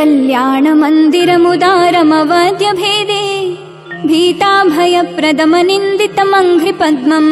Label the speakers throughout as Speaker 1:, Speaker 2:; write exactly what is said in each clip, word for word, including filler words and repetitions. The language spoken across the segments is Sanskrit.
Speaker 1: कल्याणमन्दिरमुदारमवद्यभेदे भीताभयप्रदमनिन्दितमङ्घ्रिपद्मम्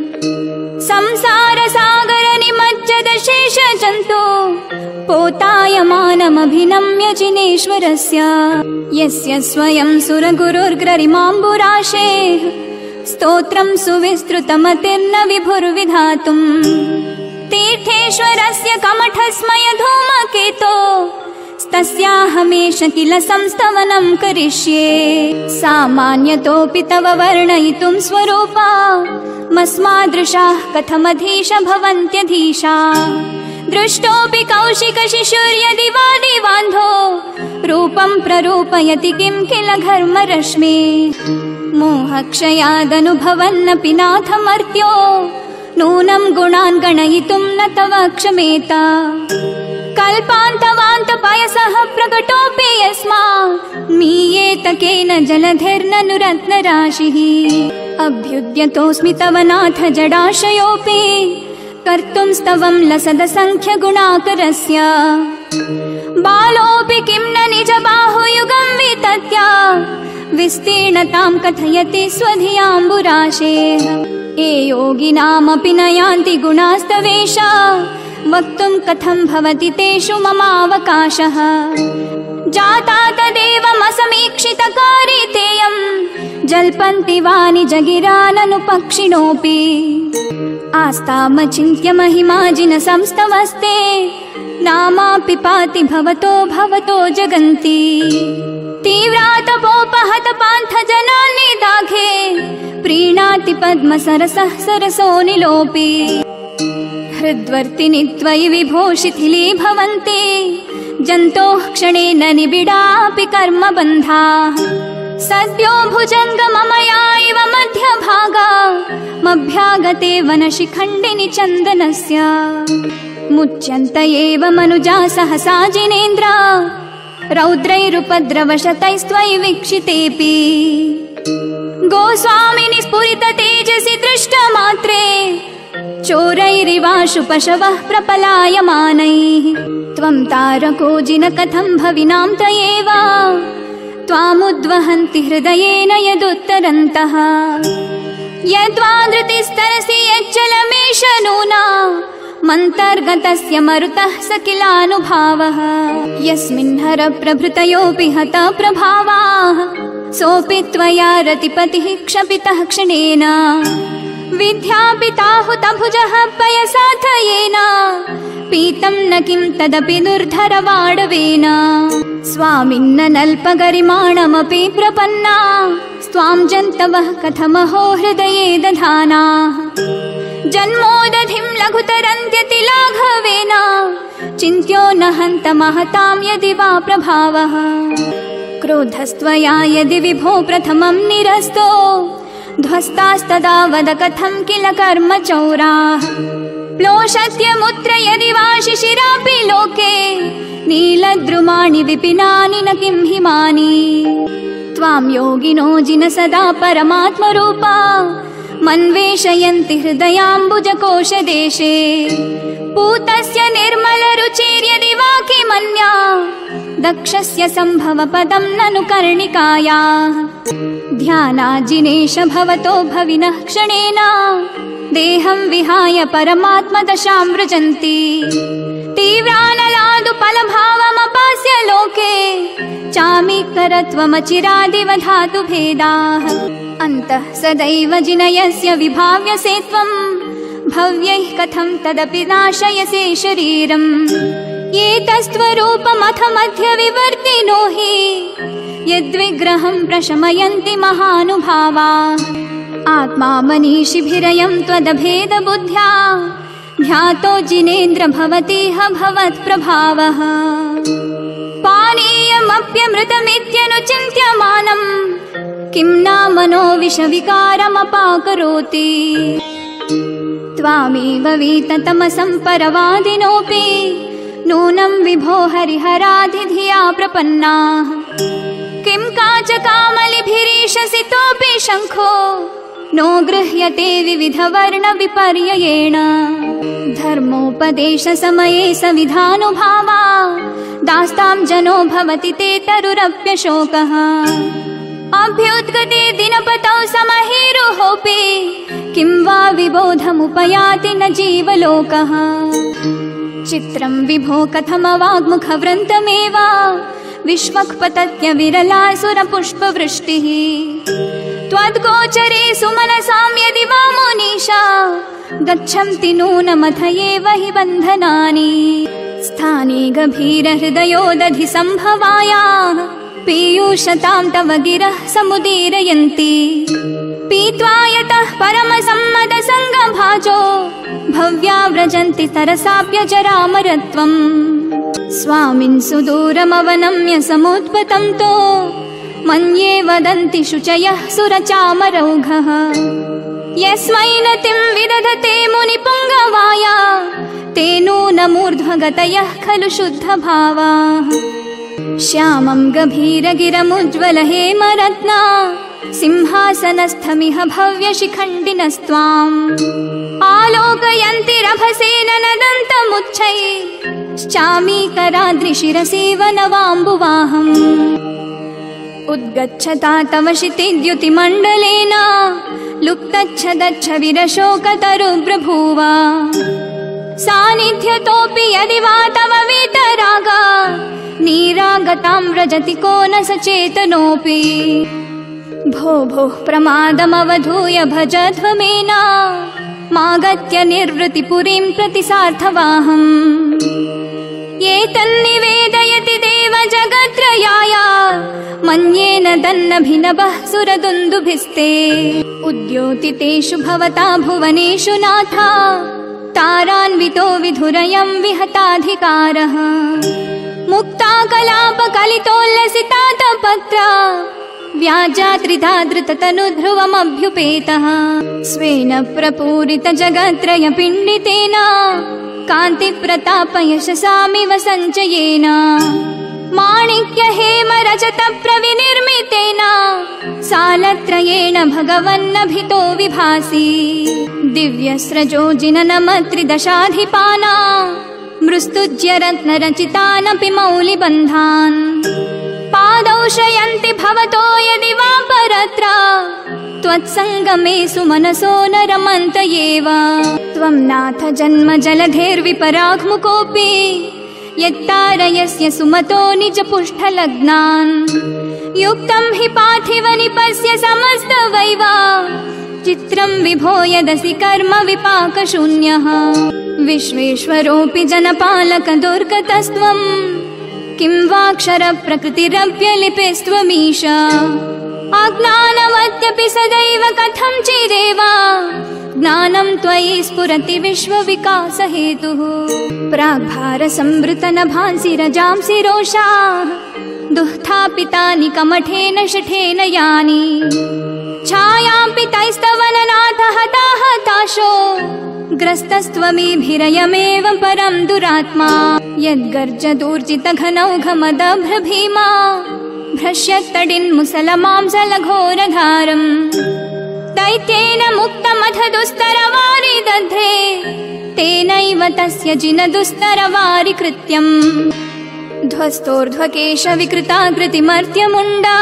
Speaker 1: संसारसागरनिमज्जदशेषजन्तो पोतायमानमभिनम्य जिनेश्वरस्य यस्य स्वयं सुरगुरुर्गरिमाम्बुराशेः स्तोत्रं सुविस्तृतमतिर्न विभुर्विधातुम् तीर्थेश्वरस्य कमठस्मय धूमकेतो तस्याहमेष किल संस्तवनं करिष्ये सामान्यतोऽपि तव वर्णयितुं स्वरूपा मस्मादृशाः कथमधीश भवन्त्यधीशा दृष्टोऽपि कौशिकशिशुर्यदि वा दिवान्धो रूपं प्ररूपयति किं किल घर्मरश्मि मोहक्षयादनुभवन्नपि नाथमर्त्यो नूनं गुणान् गणयितुं न तव क्षमेत कल्पान्तवान्तपयसः प्रकटोऽपि यस्मात् मीयेत केन जलधिर्ननुरत्नराशिः अभ्युद्यतोऽस्मि तव नाथ जडाशयोऽपि कर्तुं स्तवं लसदसङ्ख्यगुणाकरस्य बालोऽपि किं न निजबाहुयुगं वितत्या विस्तीर्णतां कथयति स्वधियाम्बुराशेः ये योगिनामपि न यान्ति गुणास्तवेषा वक्तुं कथं भवति तेषु ममावकाशः जाता तदेवमसमीक्षितकारितेयं जल्पन्ति वानि जगिराननुपक्षिणोऽपि आस्तामचिन्त्य महिमाजिन संस्तवस्ते नामापि पाति भवतो भवतो जगन्ति तीव्रातपोपहत पान्थजनानि दाघे प्रीणाति पद्मसरसः सरसोऽनिलोऽपि हृद्वर्तिनि त्वयि विभो शिथिली भवन्ति जन्तोः क्षणेन निबिडापि कर्मबन्धाः सद्यो भुजङ्गममया इव मध्यभागा मभ्यागते वनशिखण्डिनि चन्दनस्य मुच्यन्त एव मनुजा सहसा जिनेन्द्र रौद्रैरुपद्रवशतैस्त्वयि वीक्षितेऽपि गोस्वामिनि स्फुरित तेजसि दृष्टमात्रे चोरैरिवाशु पशवः प्रपलायमानैः त्वं तारको जिन कथं भविनां तयेव त्वामुद्वहन्ति हृदयेन यदुत्तरन्तः यद्वा धृतिस्तरसि यच्चलमेष नूना मन्तर्गतस्य मरुतः स किलानुभावः यस्मिन्हर प्रभृतयोऽपि हता प्रभावाः सोऽपि त्वया रतिपतिः क्षपितः क्षणेन विद्यापिताहुतभुजः पयसाथयेन पीतं न किं तदपि दुर्धरवाडवेन स्वामिन्न नल्पगरिमाणमपि प्रपन्ना स्वां जन्तवः कथमहो हृदये दधानाः जन्मोदधिं लघुतरन्त्यति लाघवेन चिन्त्यो न हन्त महतां यदि वा प्रभावः क्रोधस्त्वया यदि विभो प्रथमं निरस्तो ध्वस्तास्तदा वद कथं किल कर्मचौराः प्लोषत्यमुत्र यदि वा शिशिरापि लोके नीलद्रुमाणि विपिनानि न किं हिमानि त्वां योगिनो जिन सदा परमात्मरूपा मन्वेषयन्ति हृदयाम्बुजकोशदेशे पूतस्य निर्मलरुचिर्यदि वा किमन्या दक्षस्य सम्भवपदं ननु कर्णिकायाः ध्यानाजिनेश भवतो भविनः क्षणेन देहं विहाय परमात्मदशां व्रजन्ति तीव्रानलादुपलभावमपास्य लोके चामीकरत्वमचिरादिवधातु भेदाः अन्तः सदैव जिनयस्य विभाव्यसे त्वं भव्यैः कथं तदपि नाशयसे शरीरम् एतस्त्वरूपमथ मध्य विवर्तिनो हि यद्विग्रहं प्रशमयन्ति महानुभावाः आत्मा मनीषिभिरयं त्वदभेदबुद्ध्या ध्यातो जिनेन्द्र भवतीह भवत्प्रभावः पानीयमप्यमृतमित्यनुचिन्त्यमानं किं नामनो विषविकारमपाकरोति त्वामेव वीततमसं परवादिनोऽपि नूनं विभो हरिहराधिधिया प्रपन्नाः किं काचकामलिभिरीशसितोऽपि शङ्खो नो गृह्यते विविधवर्णविपर्ययेण धर्मोपदेशसमये सविधानुभावा दास्तां जनो भवति ते तरुरप्यशोकः अभ्युद्गते दिनपतौ समहीरुहोऽपि किं वा विबोधमुपयाति न जीवलोकः चित्रं विभो कथमवाग्मुखवृन्तमेव विश्वक्पतत्य विरलासुरपुष्पवृष्टिः त्वद्गोचरे सुमनसां यदि वा मुनीषा गच्छन्ति नूनमथ एव हि बन्धनानि स्थाने गभीरहृदयोदधि सम्भवायाः पीयूषतां तव गिरः समुदीरयन्ति पीत्वा यतः परमसम्मदसङ्गभाजो भव्या व्रजन्ति तरसाप्यजरामरत्वम् स्वामिन् सुदूरमवनम्य समुत्पतं तो मन्ये वदन्ति शुचयः सुरचामरौघः यस्मै नतिं विदधते मुनिपुङ्गवाया ते नूनमूर्ध्वगतयः खलु शुद्धभावाः श्यामं गभीरगिरमुज्ज्वलहेमरत्ना सिंहासनस्थमिह भव्यशिखण्डिनस्त्वाम् आलोकयन्तिरभसेन नदन्तमुच्छैश्चामीकराद्रिशिरसीव नवाम्बुवाहम् उद्गच्छता तव शितिद्युतिमण्डलेन लुप्तच्छदच्छ विरशोकतरुब्रभूव सान्निध्यतोऽपि यदि वा तव वीतरागा नीरागतां व्रजति को न सचेतनोऽपि भो भोः प्रमादमवधूय भजध्वमेन मागत्य निर्वृतिपुरीं प्रति सार्थवाहम् एतन्निवेदयति देव जगत्त्रयाय मन्येन दन्नभिनवः सुरदुन्दुभिस्ते उद्योतितेषु भवता भुवनेषु नाथा तारान्वितो विधुरयं विहताधिकारः मुक्ता कलापकलितोल्लसिता तपत्रा व्याजा त्रिधा धृततनुध्रुवमभ्युपेतः स्वेन प्रपूरित जगत्त्रयपिण्डितेन कान्तिप्रतापयशसामिव सञ्चयेन माणिक्य हेमरजत प्रविनिर्मितेन सालत्रयेण भगवन्नभितो विभासि दिव्यस्रजोजिननमत्रिदशाधिपाना मृस्तुज्य रत्नरचितानपि मौलिबन्धान् पादौ शयन्ति भवतो यदि वा परत्र त्वत्सङ्गमे सुमनसो न रमन्त एव त्वं नाथ जन्म जलधेर्विपराग्मुकोऽपि यत्तारयस्य सुमतो निजपुष्ठलग्नान् युक्तं हि पार्थिवनिपस्य समस्तवैव चित्रं विभो यदसि कर्म विपाकशून्यः विश्वेश्वरोऽपि जनपालक दुर्गतस्त्वम् किं वाक्षरप्रकृतिरप्यलिपेस्त्वमीश अज्ञानमद्यपि सदैव कथं चिदेव ज्ञानं त्वयि स्फुरति विश्वविकासहेतुः प्राग्भारसंवृतनभांसि रजांसि रोषाः दुःस्थापितानि कमठेन शठेन यानि छायापि तैस्तवननाथ हता हताशो ग्रस्तस्त्वमीभिरयमेव परं दुरात्मा यद्गर्जदूर्जितघनौघमदभ्रभीमा भ्रश्यत्तडिन्मुसलमांसलघोरधारम् दैत्येन मुक्तमथ दुस्तरवारि दध्रे तेनैव तस्य जिनदुस्तरवारि कृत्यम् ध्वस्तोर्ध्वकेशविकृताकृतिमर्त्यमुण्डा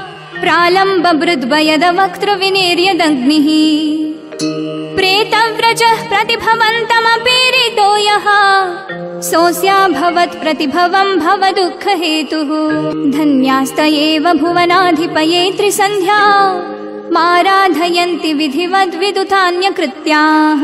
Speaker 1: प्रालम्बभृद्वयदवक्त्रविनिर्यदग्निः प्रेतव्रजः प्रतिभवन्तमपीडितो यः सोऽस्याभवत् प्रतिभवं भवदुःखहेतुः धन्यास्त एव भुवनाधिपये त्रिसन्ध्या माराधयन्ति विधिवद्विदुतान्यकृत्याः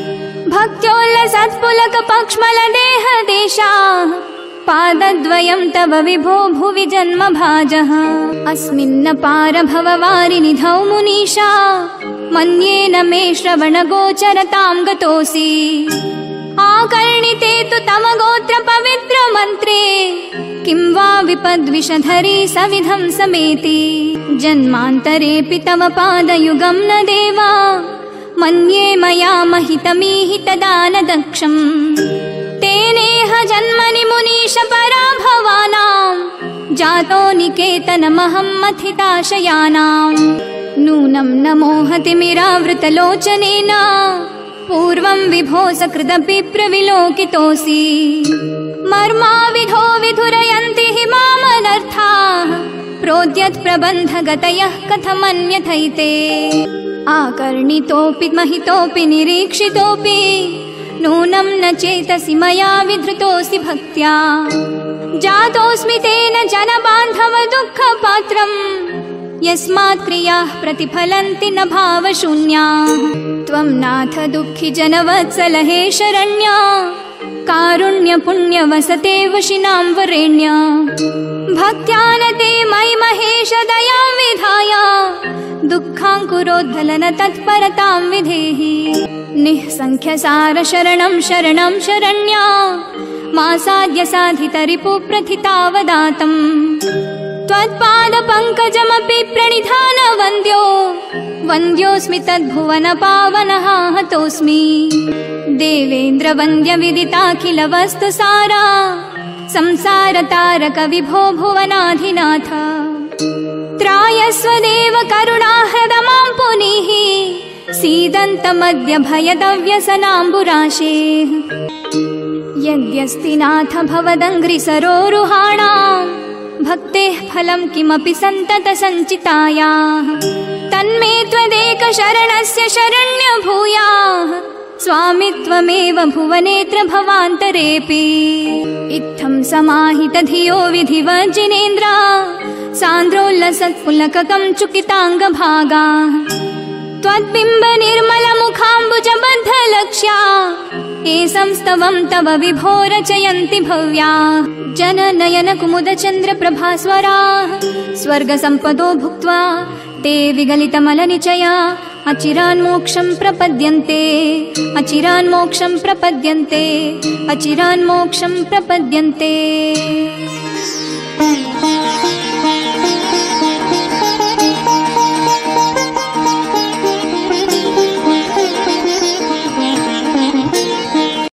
Speaker 1: भक्त्योल्लसत्पुलकपक्ष्मलदेहदेशाः पादद्वयं तव विभो भुवि जन्मभाजः अस्मिन्न पारभववारिनिधौ मुनीषा मन्येन मे श्रवणगोचरतां गतोऽसि आकर्णिते तु तव गोत्र पवित्र मन्त्रे किं वा विपद्विषधरी सविधं समेति जन्मान्तरेऽपि तव पादयुगं न देवा मन्ये मया महितमीहितदान दक्षम् तेनेह जन्मनि मुनीश पराभवानां जातो निकेतनमहं मथिताशयानां नूनं न मोहतिमिरावृतलोचनेन पूर्वं विभो सकृदपि प्रविलोकितोऽसि मर्माविधो विधुरयन्ति हि मामनर्थाः प्रोद्यत् प्रबन्धगतयः कथमन्यथैते आकर्णितोऽपि महितोऽपि निरीक्षितोऽपि नूनं न चेतसि मया विधृतोऽसि भक्त्या जातोऽस्मि तेन जनबान्धव दुःखपात्रम् यस्मात् क्रियाः प्रतिफलन्ति न भावशून्याः त्वं नाथ दुःखि जनवत्सल हे शरण्या कारुण्य पुण्य वसते वशिनां वरेण्य भक्त्यानते मयि महेश दयां विधाय दुःखाङ्कुरोद्धलन तत्परतां विधेहि निःसङ्ख्यसार शरणं शरणं शरण्या मासाद्य साधितरिपु प्रथितावदातम् त्वत्पादपङ्कजमपि प्रणिधान वन्द्यो वन्द्योऽस्मि तद्भुवन पावनः हतोऽस्मि देवेन्द्र वन्द्य विदिताखिल वस्तु सारा संसार तारक विभो भुवनाधिनाथ त्रायस्व देव करुणाहृद मां पुनीः सीदन्तमद्य भयदव्यसनाम्बुराशेः यद्यस्ति नाथ भवदङ्घ्रिसरोरुहाणाम् भक्तेः फलं किमपि सन्तत सञ्चितायाः तन्मे त्वदेक शरणस्य शरण्य भूयाः स्वामित्वमेव भुवनेत्र भवान्तरेऽपि इत्थं समाहित धियो विधिवर्जिनेन्द्र सान्द्रोल्लसत्पुलककं चुकिताङ्गभागाः त्वद्बिम्ब निर्मल मुखाम्बुज बद्ध लक्ष्या ये संस्तवं तव विभो रचयन्ति भव्याः जननयन कुमुद चन्द्र प्रभास्वराः स्वर्ग सम्पदो भुक्त्वा ते विगलितमलनिचया अचिरान्मोक्षं प्रपद्यन्ते अचिरान्मोक्षं प्रपद्यन्ते अचिरान्मोक्षं प्रपद्यन्ते।